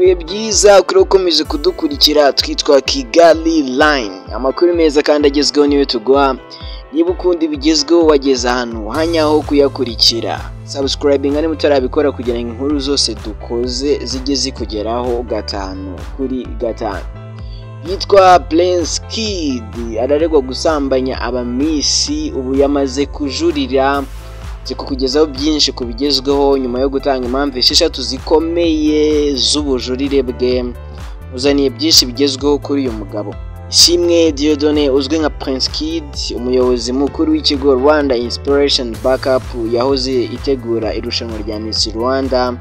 ibihe byiza kuri ukomeje kudukurikira. Twitwa Kigali Line, amakuru meza kandi agezweho niyo tuguha. Niba ukunda ibigezweho wageze ahantu hanyaho kuyakurikira, subscribing niba utarabikora kugira ngo inkuru zose dukoze zijye zikugeraho gatanu kuri gatanu. Yitwa Prince Kid, araregwa gusambanya abamisi, ubu yamaze kujurira. Kukugezaho byinshi kubigezweho nyuma yo gutanga impamvu esheshatu zikomeye z'ubujurire bwe. Uzaniye byinshi bigezweho kuri uyu mugabo. Ishimwe Dieudonné uzwi nka Prince Kid, umuyobozi mukuru w'ikigo Rwanda Inspiration Backup yahoze itegura irushanwa rya Miss Rwanda,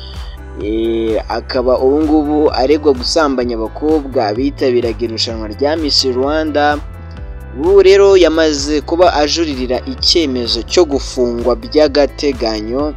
akaba ubu ngubu aregwa gusambanya abakobwa bitabiraga irushanwa rya Miss Rwanda. Ubu rero yamaze kuba ajuririra icyemezo cyo gufungwa by'agateganyo.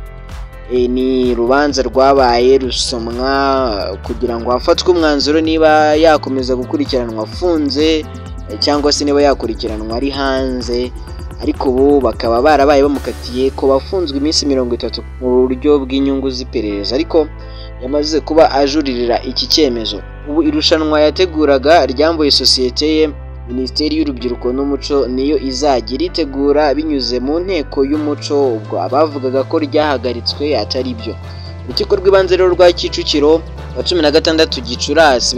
Ni rubanza rwabaye rusomwa kugira ngo hafatwe umwanzuro niba yakomeza gukurikiranwa afunze cyangwa se niba yakurikiranwa ari hanze, ariko ubu bakaba barabaye bamukatiye ko bafunzwe iminsi 30 mu buryo bw'inyungu z'iperereza, ariko yamaze kuba ajuririra iki cyemezo. Ubu irushanwa yateguraga ryambuye sosiyete ye. Minisiteri y'Urubyiruko n'Umuco niyo izajya iritegura binyuze mu nteko y'umuco, ubwo abavugaga ko ryahagaritswe atari byo. Urukiko rw'ibanze rero rwa Kicukiro wa 16 Gicurasi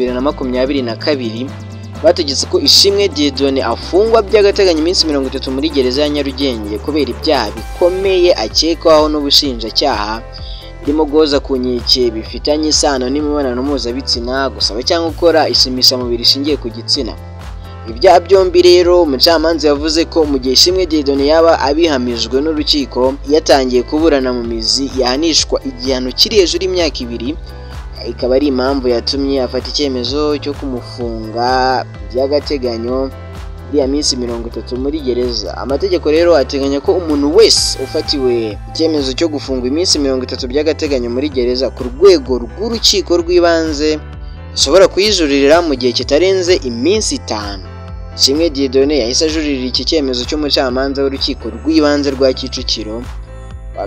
2022 bategetse ko Ishimwe Dieudonné afungwa by'agateganyo iminsi 30 muri gereza ya Nyarugenge kubera ibyaha bikomeye akekwaho n'ubushinjacyaha, birimo guhoza ku nkeke bifitanye isano n'imibonano mpuzabitsina, gusaba cyangwa gukora ishimishamubiri ishingiye ku gitsina. Ibyaha byombi rero umucamanza yavuze ko mu gihe Ishimwe Dieudonné yaba abihamijwe n'urukiko yatangiye kuburana mu mizi, yahanishwa igihano kiri hejuru y'imyaka 2, ikaba ari impamvu yatumye afata icyemezo cyo kumufunga by'agateganyo ya minsi 30 muri gereza. Amategeko rero ateganya ko umuntu wese ufatiwe icyemezo cyo gufungwa iminsi 30 by'agateganyo muri gereza ku rwego rw'urukiko rw'ibanze ashobora kuyijuririra mu gihe kitarenze iminsi 5. Ishimwe Dieudonné yahise ajuririra iki cyemezo cy'umucamanza w'urukiko rw'ibanze rwa Kicukiro wa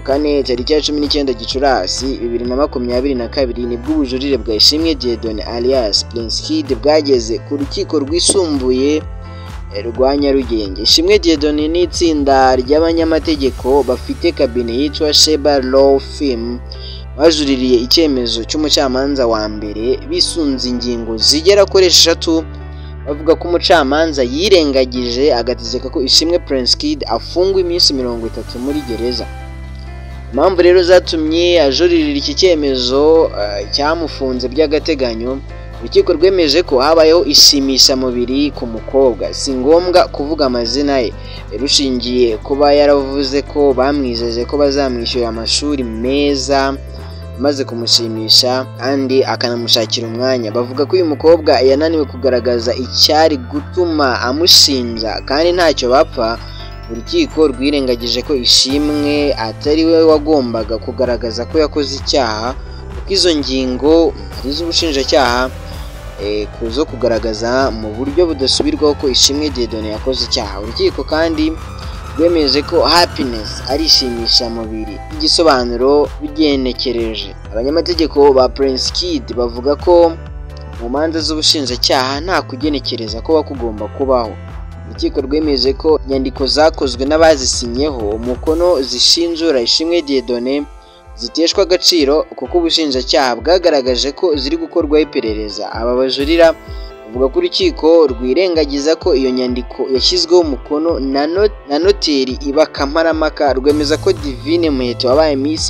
19 Gicurasi 2022 nibwo ubujurire bwa Ishimwe Dieudonné alias Prince Kid bwageze ku rukiko rwisumbuye rwa Nyarugenge. Ishimwe Dieudonné ni itsinda ry'abanyamategeko bafite kabine yitwa Sheba Law Firm bajuririye icyemezo cy'umucamanza wa mbere bisunze ingingo zigera kuri 6, bavuga ko umucamanza yirengagije agategeka ko Ishimwe Prince Kid afungwa iminsi 30 muri gereza. Impamvu rero zatumye ajuririra iki cyemezo cyamufunze by'agateganyo, urukiko rwemeje ko habayeho ishimishamubiri ku mukobwa, si ngombwa kuvuga amazina ye, rushingiye kuba yaravuze ko bamwijeje ko bazamwishyura amashuri meza maze kumushimisha kandi akanamushakira umwanya. Bavuga ko uyu mukobwa yananiwe kugaragaza icyari gutuma amushinja kandi ntacyo bapfa. Urukiko rwirengagije ko Ishimwe atari we wagombaga kugaragaza ko yakoze icyaha, kuko izo ngingo ari iz'ubushinjacyaha kuzo kugaragaza mu buryo budasubirwaho ko Ishimwe Dieudonné yakoze icyaha. Urukiko kandi rwemeje ko happiness ari ishimishamubiri. Igisobanuro bigenekereje, abanyamategeko ba Prince Kid bavuga ko mu manza z'ubushinjacyaha nta kugenekereza ko bakugomba kubaho. Urukiko rwemeje ko inyandiko zakozwe n'abazisinyeho umukono zishinjura Ishimwe Dieudonné ziteshwa agaciro kuko ubushinjacyaha bwagaragaje ko ziri gukorwaho iperereza. Aba bajurira bavuga ko urukiko rwirengagiza ko iyo nyandiko yashyizweho umukono na noteri iba Kamarampaka. Rwemeza ko Divine Muheto wabaye Miss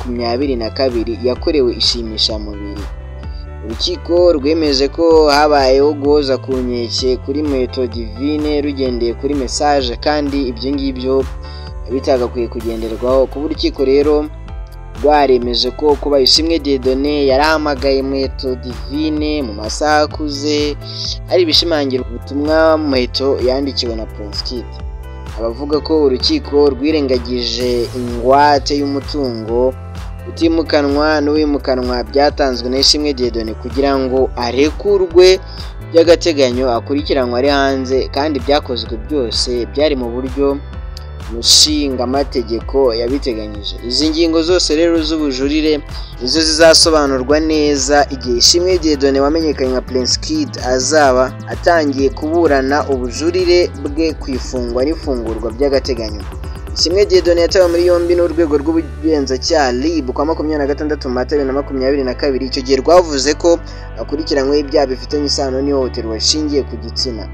2022 yakorewe ishimishamubiri. Urukiko rwemeje ko habayeho guhoza ku nkeke kuri Muheto Divine rugendeye kuri message, kandi ibyo ngibyo bitagakwiye kugenderwaho. Kuba urukiko rero rwaremeje ko kuba Ishimwe Dieudonné yarahamagaye Muheto Divine mu masaha akuze ari bishimangira ubutumwa Muheto yandikiwe na Prince Kid. Abavuga ko urukiko rwirengagije ingwate y'umutungo utimukanwa n'uwimukanwa byatanzwe na Ishimwe Dieudonné kugira ngo arekurwe by'agateganyo akurikiranwa ari hanze, kandi byakozwe byose byari mu buryo umushinga amategeko yabiteganyije. Izi ngingo zose rero z'ubujurire nizo zizasobanurwa neza igihe Ishimwe Dieudonné wamenyekanye nka Prince Kid azaba atangiye kuburana ubujurire bwe ku ifungwa n'ifungurwa by'agateganyo. Ishimwe Dieudonné yatawe muri yombi n'urwego rw'ubugenzacyaha RIB kwa 26 Mata 2022. Icyo gihe rwavuze ko akurikiranyweho ibyaha bifitanye isano n'ihohoterwa rishingiye ku gitsina.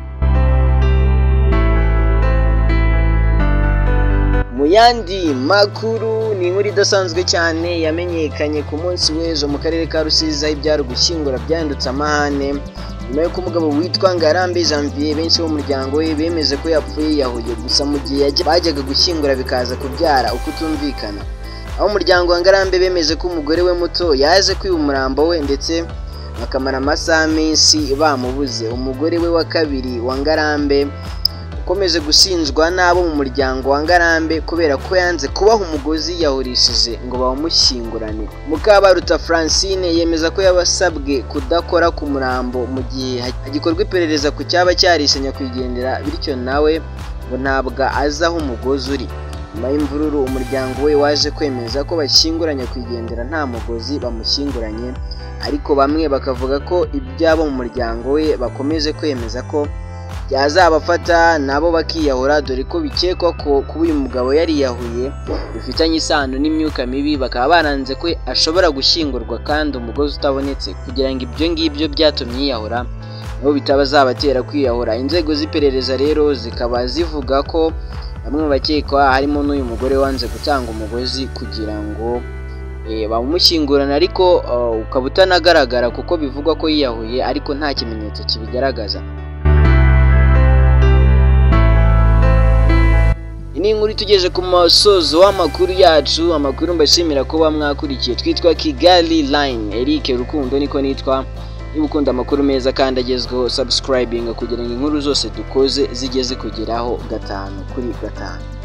Mu yandi makuru ni inkuru idasanzwe cyane yamenyekanye ku munsi w'ejo mu karere ka Rusizi aho ibyaro gushyingura byahindutse amahane nyuma y'uko umugabo witwa Ngarambe Janvier benshi b'umuryango we bemeze ko yapfuye yiyahuye, gusa mu gihe bajyaga gushyingura bikaza kubyara ukutumvikana, aho umuryango wa Ngarambe bemeje ko umugore we muto yaje kwiba umurambo we ndetse bakamara amasaha menshi bamubuze. Umugore we wa kabiri wa Ngarambe ukomeje gushinjwa n'abo mu muryango wa Ngarambe kubera ko yanze kubaha umugozi yahurishije ngo bawumushyingurane. Mukabaruta Francine yemeza ko yabasabwe kudakora ku murambo mu gihe hagikorwa iperereza ku cyaba cyarishe nyakwigendera, bityo nawe ngo ntabwo azi aho umugozi uri. Nyuma y'imvururu umuryango we waje kwemeza ko bashyingura nyakwigendera nta mugozi bamushyinguranye, ariko bamwe bakavuga ko ibyabo mu muryango we bakomeje kwemeza ko byazabafata nabo bakiyahura, dore ko bikekwa ko kuba uyu mugabo yariyahuye bifitanye isano n'imyuka mibi, bakaba baranze ko ashobora gushyingurwa kandi umugozi utabonetse kugira ngo ibyo ngibyo byatumye yiyahura nabo bitabazabatera kwiyahura. Inzego z'iperereza rero zikaba zivuga ko bamwe mu bakekwa harimo n'uyu mugore wanze gutanga umugozi kugira ngo bamushyingurana, ariko ukaba utanagaragara kuko bivugwa ko yiyahuye ariko nta kimenyetso kibigaragaza. Ni inkuru tugeje ku masozo w'amakuru yacu. Amakuru mbashimira kuba mwakurikiye. Twitwa Kigali Line, Eric Rukundo niko nitwa. Niba ukunda amakuru meza kandi agezweho, subscribing kugira ngo inkuru zose dukoze zigeze kugeraho 5 kuri 5.